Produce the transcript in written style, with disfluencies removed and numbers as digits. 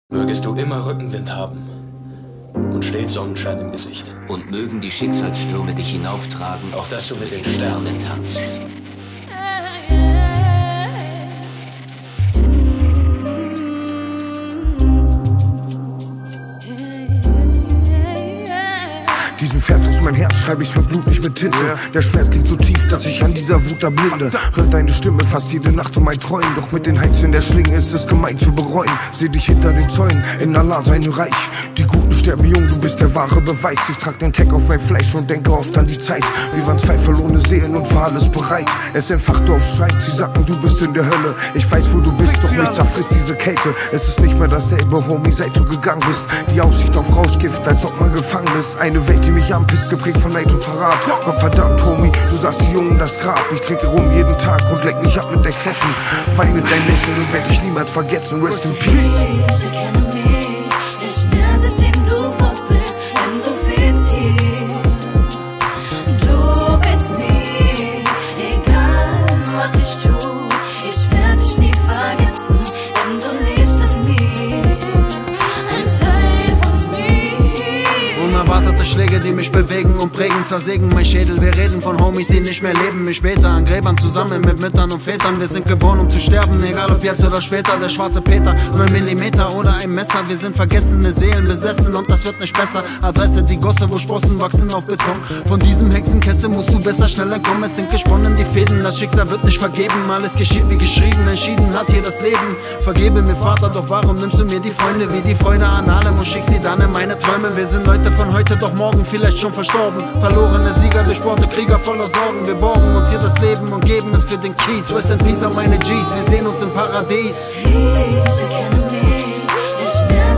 Mögest du immer Rückenwind haben und stets Sonnenschein im Gesicht. Und mögen die Schicksalsstürme dich hinauftragen, auf dass du mit den Sternen tanzt. Diesen Vers aus mein Herz schreibe ich mit Blut, nicht mit Tinte. Der Schmerz liegt so tief, dass ich an dieser Wut erblinde. Hört deine Stimme fast jede Nacht um mein Träumen. Doch mit den Heizen der Schlinge ist es gemein zu bereuen. Seh dich hinter den Zäunen, in Allah seine Reich. Die Guten sterben jung, du bist der wahre Beweis. Ich trag den Tag auf mein Fleisch und denke oft an die Zeit. Wir waren zwei verlorene Seelen und war alles bereit. Es entfachte auf Streit, sie sagten du bist in der Hölle. Ich weiß wo du bist, doch mich zerfrisst diese Kälte. Es ist nicht mehr dasselbe, Homie, seit du gegangen bist. Die Aussicht auf Rauschgift, als ob man gefangen ist. Eine Welt, die mich anpisst, geprägt von Neid und Verrat. Gott verdammt, Homie, du sagst die Jungen das Grab. Ich trinke rum jeden Tag und leck mich ab mit Exzessen. Wein mit dein Lächeln und werd dich niemals vergessen. Rest in peace. Sie kennen mich nicht mehr, seitdem du fort bist, denn du fehlst hier. Du fehlst mir, egal was ich tu. Ich werd dich nie vergessen, denn du lebst in mir. Ein Teil von mir. Unerwartete Schläge, die mich bewegen und prägen, zersägen mein Schädel. Wir reden von Homies, die nicht mehr leben. Ich bete an Gräbern zusammen mit Müttern und Vätern. Wir sind geboren, um zu sterben, egal ob jetzt oder später. Der schwarze Peter, 9 mm oder ein Messer. Wir sind vergessene Seelen besessen und das wird nicht besser. Adresse die Gosse, wo Sprossen wachsen auf Beton. Von diesem Hexenkessel musst du besser schnell entkommen. Es sind gesponnen die Fäden, das Schicksal wird nicht vergeben. Alles geschieht wie geschrieben, entschieden hat hier das Leben. Vergebe mir Vater, doch warum nimmst du mir die Freunde wie die Freude an allem und schick sie dann in meine Träume. Wir sind Leute von heute, doch morgen vielleicht schon verstorben. Verlorene Sieger, durchbohrte Krieger voller Sorgen. Wir borgen uns hier das Leben und geben es für den Kiez. Rest in Peace an meine G's, wir sehen uns im Paradies. Sie kennen mich nicht mehr.